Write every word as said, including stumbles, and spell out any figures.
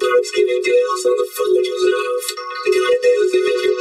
hearts giving deals on the phone you love. The kind of deals that make you